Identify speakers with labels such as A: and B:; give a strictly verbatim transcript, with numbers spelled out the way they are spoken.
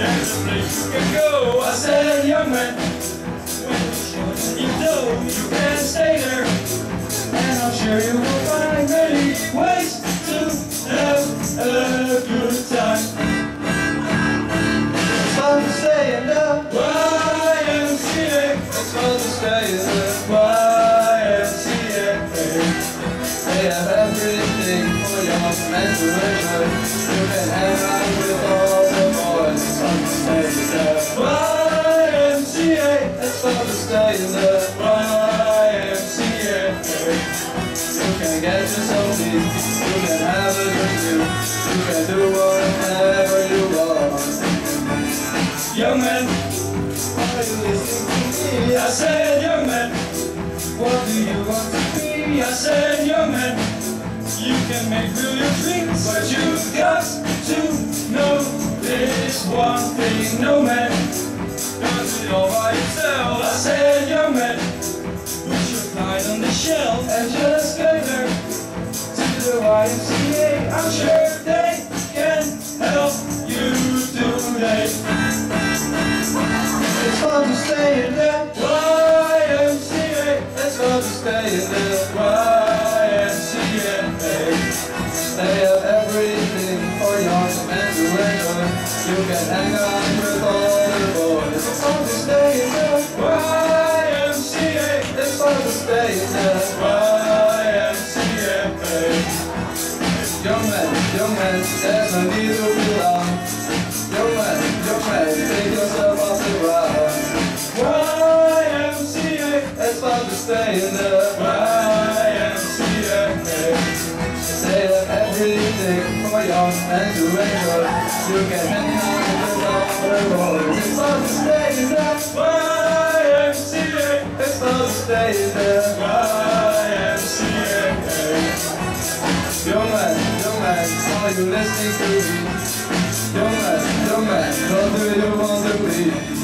A: there's a place you can go. I said, young man, you know you can stay there, and I'm sure you will find many ways to have a good time. It's fun to stay in the Y M C A. It's fun to stay in the Y M C A. They have everything for young men to enjoy. You can hang out with all the boys. It's fun to stay in the Y M C A. It's fun to stay in the Y M C A. You can get yourself deep. You can have a drink too. You can do whatever you want. Young man, are you listening to me? I said, young man, what do you want to be? I said, young man, you can make million dreams, but you've got to know this one thing. No man does it all by himself. I said, young man, put your pride on the shelf and just go there to the Y M C A. I'm sure they can help you today. It's fun to stay in the Y M C A. It's fun to stay in the Y M C A. They have everything for young men to enjoy. You can hang out with all the boys. It's fun to stay in the Y M C A. It's fun to stay in the Y M C A. Young men, young men, there's no need to be long. Young man, young man, take yourself off the ground. Y M C A, it's fun to stay in the Y M C A. They have everything for young men to enjoy. You can hang out with all the boys. It's fun to stay in the Y M C A. It's fun to stay in the Y M C A. Young man, young man, are you listening to me? Young man, young man, what do you want to be?